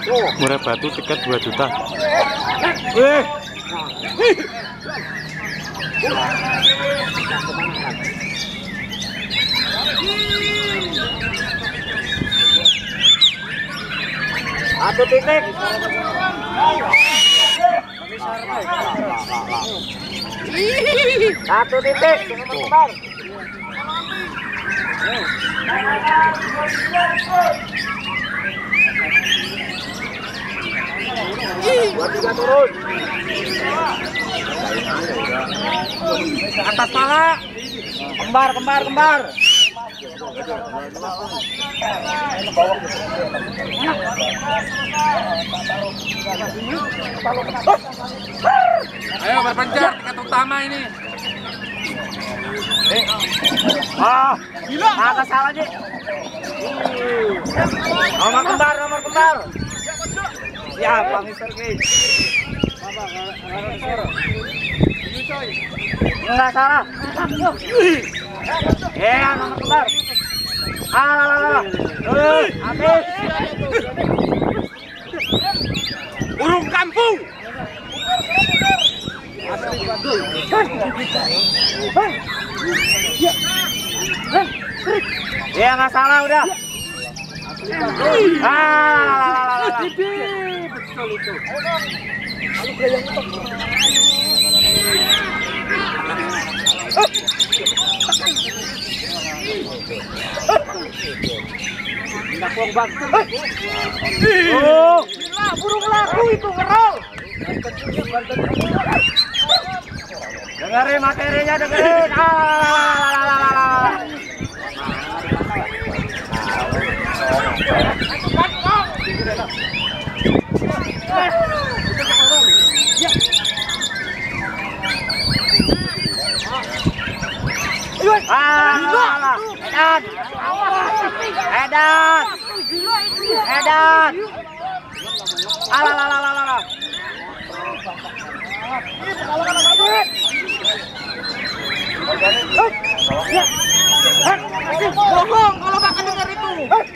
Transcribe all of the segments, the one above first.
Murai Batu tiket 2 juta. Satu titik. Satu titik. Dua tiga turun. Atas pala. Kembar. Ayo berpencar tiket utama ini. Gila. Agak salah Ji. Nomor kembar. Ya, Bang Mister Ki. Enggak salah. Ya, nomor kembar. Habis. Burung kampung. Ya, nggak salah udah. Betul itu. Gila, burung laku itu ngerol. Dengerin materinya, dengerin. Edan. Alah. Bohong kalau kakak dengar itu.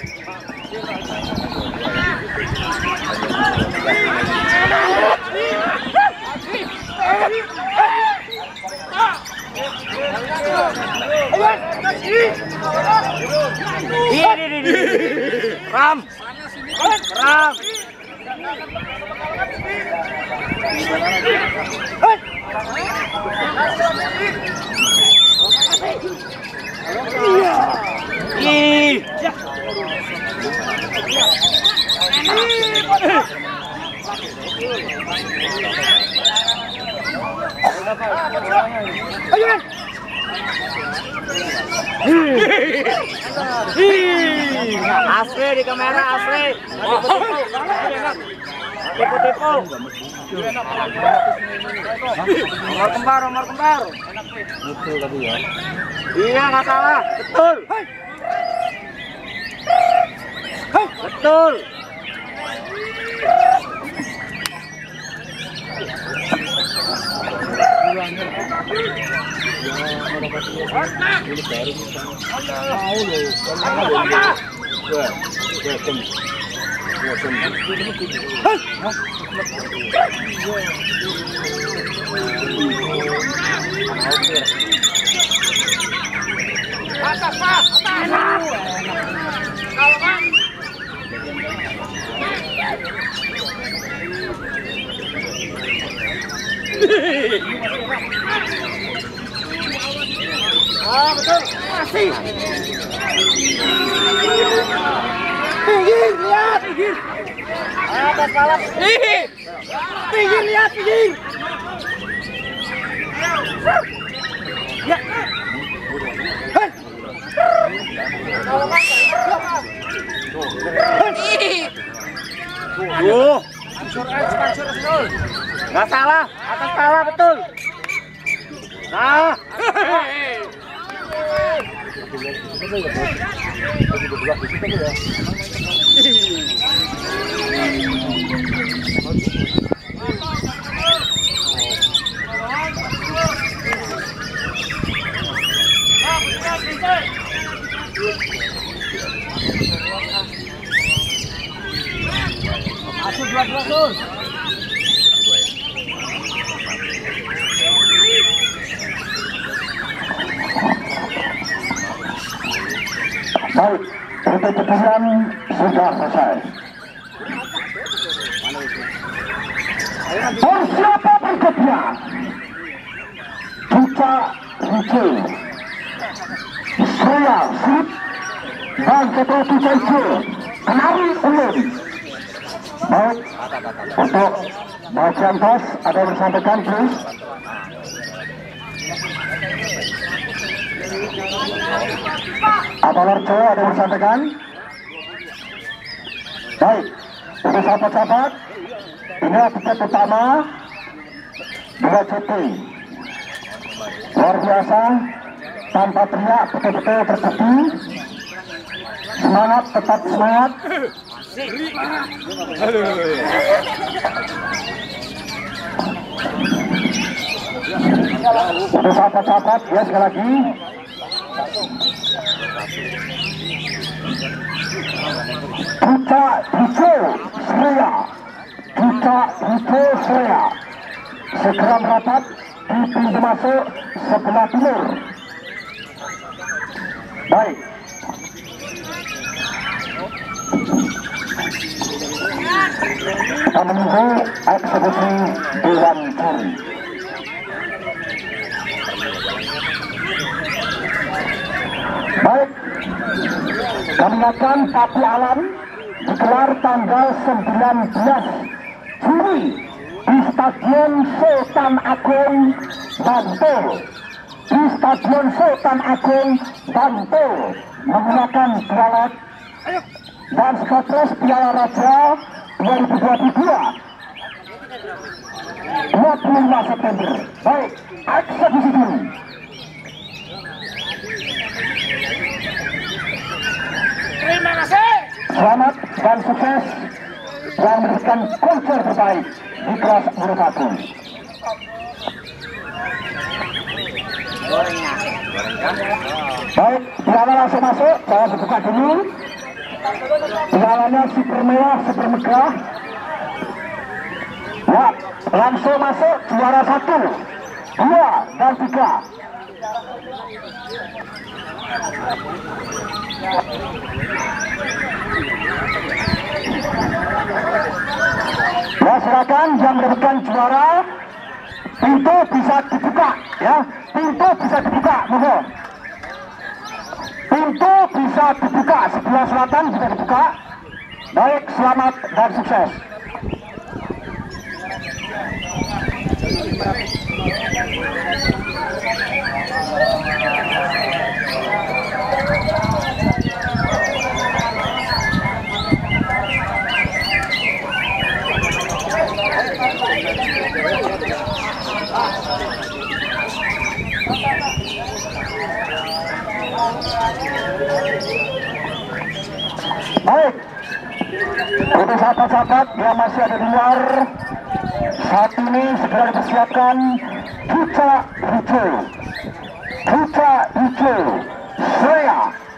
Ram. Asli di kamera asli. Tipu-tipu. Nomor kembar. Betul tadi ya. Iya nggak salah, betul. Betul. Atas Pak, atas. Kalau kan. Betul. Masih. Pinggir, lihat. Pinggir. Atas balap. Pinggir, lihat, pinggir. Ya. Nggak salah, atas salah betul. Nah. Masuk dua-dua tuh. Baik, pertandingan sudah selesai. Siapa berikutnya? Kita Ricky Surya Sip dan Ketua Kita Ijo Kenari Ulun. Baik, untuk bagian tos ada yang disampaikan please. Apa Lorjo ada yang disampaikan? Baik, untuk sahabat-sahabat, ini tiket utama 2 JT. Luar biasa, tanpa teriak, betul-betul tersepi. Semangat, tetap semangat. Untuk sahabat-sahabat, ya sekali lagi. Kita hijau Surya, kita hijau Surya segera merapat di pintu masuk sebelah timur. Baik, kita menunggu eksekusi Dewan Juri. Baik, kami akan Paku Alam digelar tanggal 19 Juli di Stadion Sultan Agung Bantul. Di Stadion Sultan Agung Bantul menggunakan ballot dan skotres Piala Raja 2022 25 September. Baik, eksekusi dulu. Terima kasih. Selamat dan sukses yang memberikan konser terbaik di kelas Murid Agung. Baik, piala langsung masuk, saya buka dulu. Pialanya super mewah, super megah. Ya, langsung masuk juara 1, 2, dan 3. Ya, silakan yang mendapatkan juara, pintu bisa dibuka, ya, pintu bisa dibuka, mohon. Pintu bisa dibuka, sebelah selatan bisa dibuka. Baik, selamat dan sukses. Baik, untuk sahabat-sahabat yang masih ada di luar, saat ini segera dipersiapkan Kita Hijau, Kita Hijau Surya.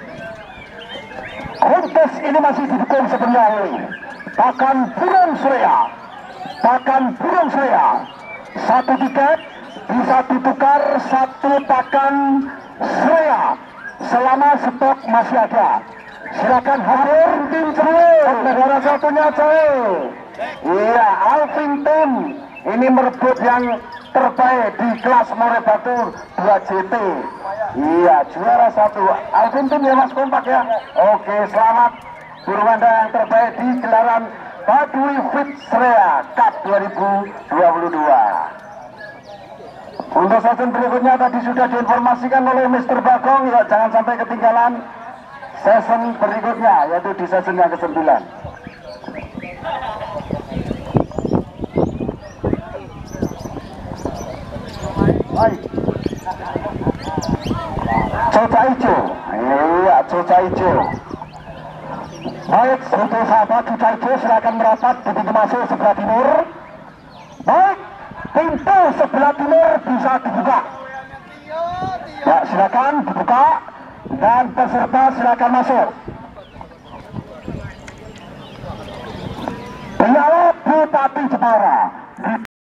Kontes ini masih didukung sepenuhnya oleh Pakan Burung Surya, Pakan Burung Surya. 1 tiket bisa ditukar 1 pakan Surya selama stok masih ada. Silakan hadir tim Cewek, negara satunya Cewek. Iya, Alvin ini merebut yang terbaik di kelas Murid Batur 2 JT. Iya, juara 1 Alvin ya Mas, kompak ya. Oke, selamat burung Anda yang terbaik di gelaran Baduy Fit Surya Cup 2022. Untuk sesi berikutnya tadi sudah diinformasikan oleh Mr. Bagong, ya jangan sampai ketinggalan sesi berikutnya, yaitu di sesi yang ke-9. Baik, Coca Ijo, iya Coca Ijo. Baik, untuk sahabat Coca Ijo silakan merapat di pintu masuk sebelah timur. Baik, pintu sebelah timur bisa dibuka. Ya, silakan dibuka dan peserta silakan masuk. Nusantara.